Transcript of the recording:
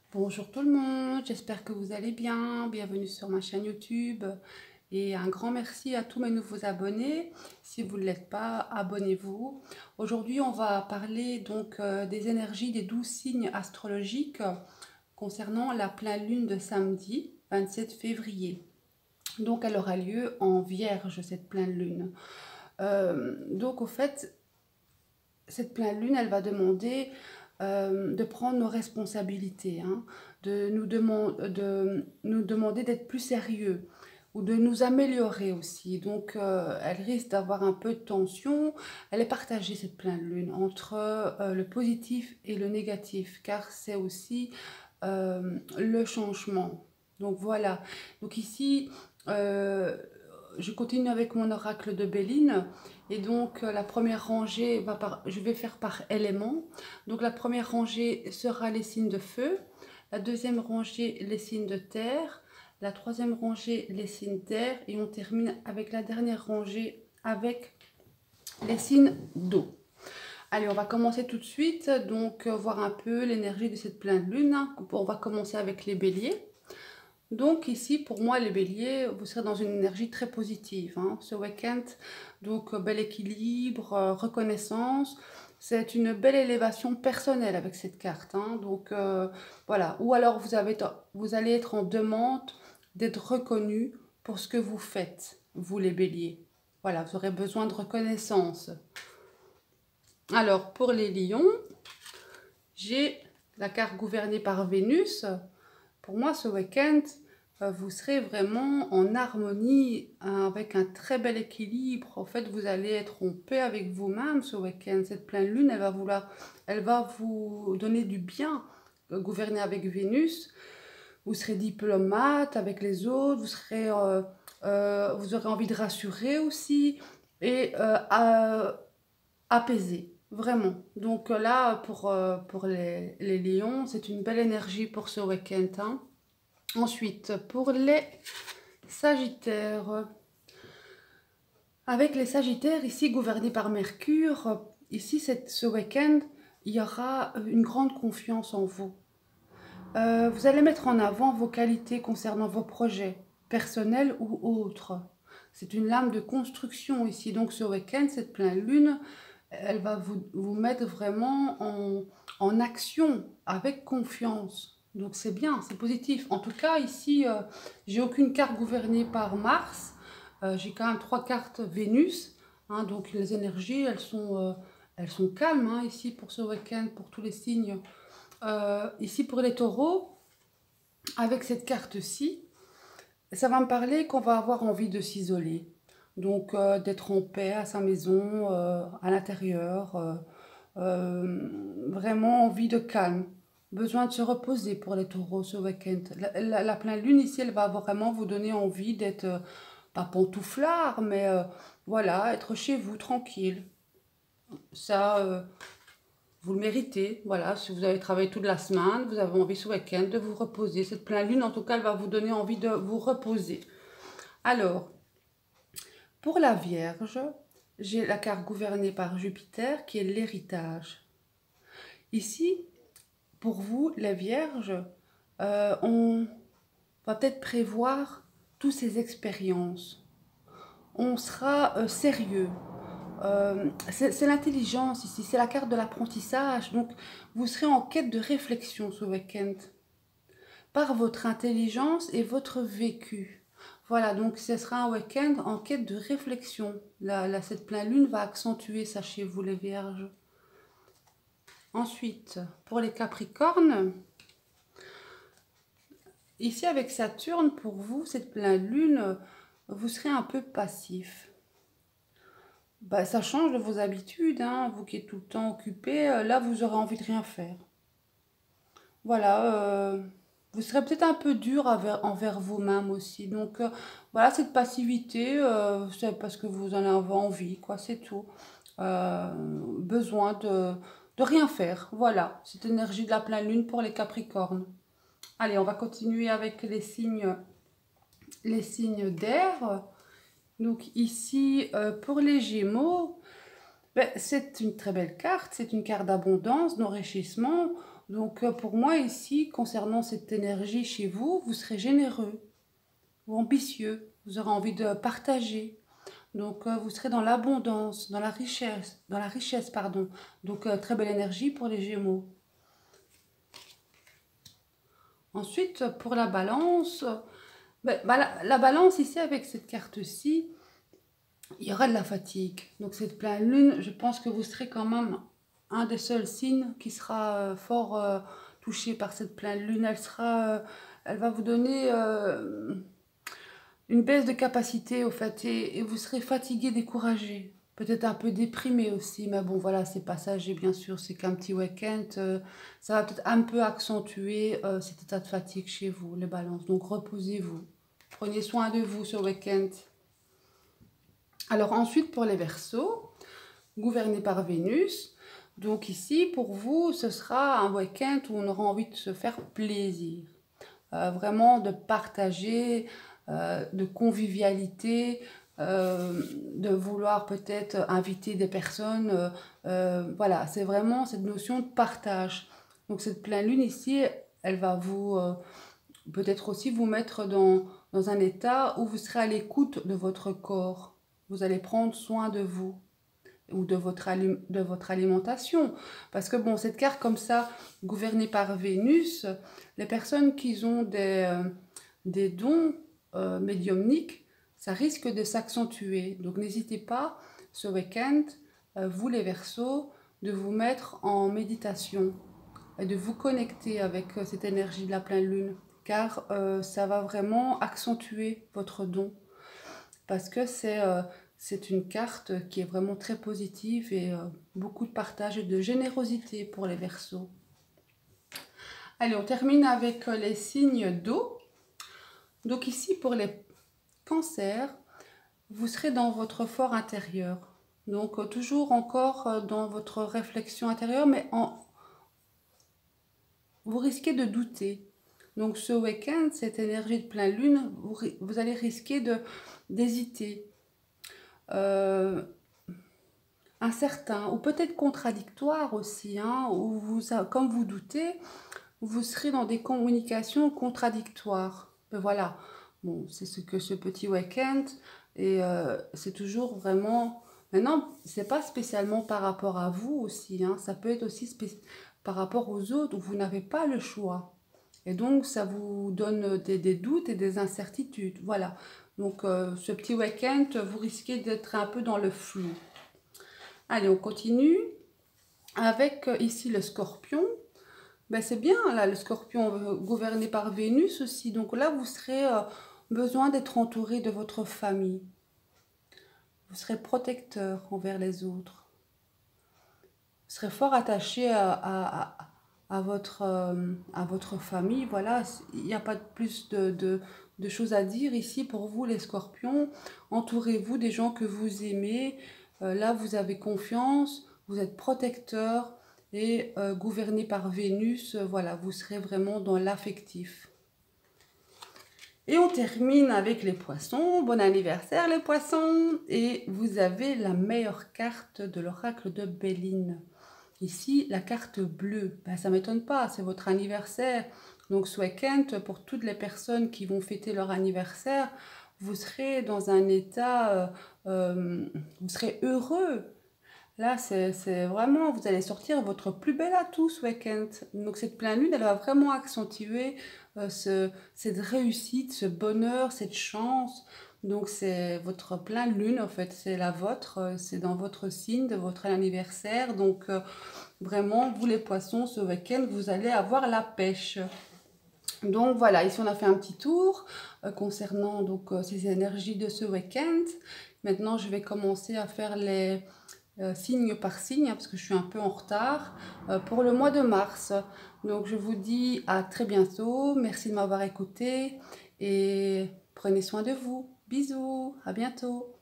Bonjour tout le monde, j'espère que vous allez bien. Bienvenue sur ma chaîne YouTube et un grand merci à tous mes nouveaux abonnés. Si vous ne l'êtes pas, abonnez-vous. Aujourd'hui, on va parler des énergies des 12 signes astrologiques concernant la pleine lune de samedi 27 février. Donc, elle aura lieu en Vierge, cette pleine lune. Au fait, cette pleine lune, elle va demander de prendre nos responsabilités, hein, de nous demander d'être plus sérieux ou de nous améliorer aussi. Donc, elle risque d'avoir un peu de tension. Elle est partagée, cette pleine lune, entre le positif et le négatif, car c'est aussi le changement. Donc, voilà. Donc, ici, je continue avec mon oracle de Béline. Et donc, la première rangée, je vais faire par élément. Donc, la première rangée sera les signes de feu. La deuxième rangée, les signes de terre. La troisième rangée, les signes d'air. Et on termine avec la dernière rangée, avec les signes d'eau. Allez, on va commencer tout de suite. Donc, voir un peu l'énergie de cette pleine lune. On va commencer avec les béliers. Donc ici, pour moi, les béliers, vous serez dans une énergie très positive, hein, ce week-end. Donc, bel équilibre, reconnaissance. C'est une belle élévation personnelle avec cette carte, hein. Donc, voilà. Ou alors, vous allez être en demande d'être reconnu pour ce que vous faites, vous les béliers. Voilà, vous aurez besoin de reconnaissance. Alors, pour les lions, j'ai la carte gouvernée par Vénus. Pour moi, ce week-end, vous serez vraiment en harmonie, avec un très bel équilibre. En fait, vous allez être en paix avec vous-même ce week-end. Cette pleine lune, elle va vous donner du bien, gouverner avec Vénus. Vous serez diplomate avec les autres, vous aurez envie de rassurer aussi et apaiser. Vraiment. Donc là, pour les lions, c'est une belle énergie pour ce week-end, hein. Ensuite, pour les Sagittaires. Avec les Sagittaires, ici gouvernés par Mercure, ici ce week-end, il y aura une grande confiance en vous. Vous allez mettre en avant vos qualités concernant vos projets, personnels ou autres. C'est une lame de construction ici. Donc ce week-end, cette pleine lune, elle va vous mettre vraiment en action, avec confiance. Donc c'est bien, c'est positif. En tout cas, ici, j'ai aucune carte gouvernée par Mars. J'ai quand même 3 cartes Vénus, hein, donc les énergies, elles sont calmes, hein, ici pour ce week-end, pour tous les signes. Ici pour les taureaux, avec cette carte-ci, ça va me parler qu'on va avoir envie de s'isoler. Donc d'être en paix à sa maison, à l'intérieur, vraiment envie de calme. Besoin de se reposer pour les taureaux ce week-end. La pleine lune ici, elle va vraiment vous donner envie d'être, pas pantouflard, mais voilà, être chez vous tranquille. Ça, vous le méritez. Voilà, si vous avez travaillé toute la semaine, vous avez envie ce week-end de vous reposer. Cette pleine lune, en tout cas, elle va vous donner envie de vous reposer. Alors, pour la Vierge, j'ai la carte gouvernée par Jupiter qui est l'héritage. Ici, pour vous, la Vierge, on va peut-être prévoir toutes ces expériences. On sera sérieux. C'est l'intelligence ici, c'est la carte de l'apprentissage. Donc, vous serez en quête de réflexion ce week-end par votre intelligence et votre vécu. Voilà, donc ce sera un week-end en quête de réflexion. Cette pleine lune va accentuer ça chez vous les Vierges. Ensuite, pour les Capricornes, ici avec Saturne, pour vous, cette pleine lune, vous serez un peu passif. Bah, ça change de vos habitudes, hein, vous qui êtes tout le temps occupé, là vous aurez envie de rien faire. Voilà, vous serez peut-être un peu dur envers vous-même aussi. Donc voilà, cette passivité, c'est parce que vous en avez envie, quoi, c'est tout. Besoin de rien faire, voilà, cette énergie de la pleine lune pour les Capricornes. Allez, on va continuer avec les signes d'air. Donc ici, pour les Gémeaux, ben, c'est une très belle carte, c'est une carte d'abondance, d'enrichissement. Donc pour moi ici, concernant cette énergie chez vous, vous serez généreux ou ambitieux, vous aurez envie de partager. Donc vous serez dans l'abondance, dans la richesse, pardon. Donc très belle énergie pour les Gémeaux. Ensuite, pour la balance, la balance ici avec cette carte-ci, il y aura de la fatigue. Donc cette pleine lune, je pense que vous serez quand même un des seuls signes qui sera fort touché par cette pleine lune. Elle va vous donner une baisse de capacité au fait et vous serez fatigué, découragé. Peut-être un peu déprimé aussi, mais bon voilà, c'est passager bien sûr, c'est qu'un petit week-end. Ça va peut-être un peu accentuer cet état de fatigue chez vous, les balances. Donc reposez-vous, prenez soin de vous ce week-end. Alors ensuite pour les Verseaux, gouvernés par Vénus. Donc ici pour vous, ce sera un week-end où on aura envie de se faire plaisir. Vraiment de partager, de convivialité, de vouloir peut-être inviter des personnes. Voilà, c'est vraiment cette notion de partage. Donc cette pleine lune ici, elle va vous peut-être aussi vous mettre dans un état où vous serez à l'écoute de votre corps. Vous allez prendre soin de vous ou de votre alimentation. Parce que bon, cette carte comme ça, gouvernée par Vénus, les personnes qui ont des dons médiumniques, ça risque de s'accentuer. Donc n'hésitez pas, ce week-end, vous les Verseaux, de vous mettre en méditation et de vous connecter avec cette énergie de la pleine lune, car ça va vraiment accentuer votre don. Parce que c'est une carte qui est vraiment très positive et beaucoup de partage et de générosité pour les Verseaux. Allez, on termine avec les signes d'eau. Donc ici, pour les Cancers, vous serez dans votre fort intérieur. Donc toujours encore dans votre réflexion intérieure, mais vous risquez de douter. Donc ce week-end, cette énergie de pleine lune, vous allez risquer d'hésiter. Incertain ou peut-être contradictoire aussi, hein, où comme vous doutez, vous serez dans des communications contradictoires. Mais voilà, bon, c'est ce que ce petit week-end, et c'est toujours vraiment... Maintenant, c'est pas spécialement par rapport à vous aussi, hein, ça peut être aussi par rapport aux autres où vous n'avez pas le choix. Et donc, ça vous donne des doutes et des incertitudes. Voilà. Donc, ce petit week-end, vous risquez d'être un peu dans le flou. Allez, on continue avec ici le Scorpion. Ben, c'est bien, là, le Scorpion gouverné par Vénus aussi. Donc là, vous serez besoin d'être entouré de votre famille. Vous serez protecteur envers les autres. Vous serez fort attaché à votre famille. Voilà, il n'y a pas plus de choses à dire ici pour vous, les Scorpions. Entourez-vous des gens que vous aimez. Là, vous avez confiance, vous êtes protecteur et gouverné par Vénus. Voilà, vous serez vraiment dans l'affectif. Et on termine avec les Poissons. Bon anniversaire les Poissons. Et vous avez la meilleure carte de l'oracle de Béline. Ici, la carte bleue, ben, ça ne m'étonne pas, c'est votre anniversaire. Donc ce week-end, pour toutes les personnes qui vont fêter leur anniversaire, vous serez dans un état, vous serez heureux. Là, c'est vraiment, vous allez sortir votre plus bel atout ce week-end. Donc cette pleine lune, elle va vraiment accentuer cette réussite, ce bonheur, cette chance. Donc c'est votre pleine lune, en fait, c'est la vôtre, c'est dans votre signe de votre anniversaire. Donc vraiment, vous les Poissons, ce week-end, vous allez avoir la pêche. Donc voilà, ici on a fait un petit tour concernant donc ces énergies de ce week-end. Maintenant, je vais commencer à faire les signe par signe, hein, parce que je suis un peu en retard, pour le mois de mars. Donc je vous dis à très bientôt, merci de m'avoir écouté et prenez soin de vous. Bisous, à bientôt.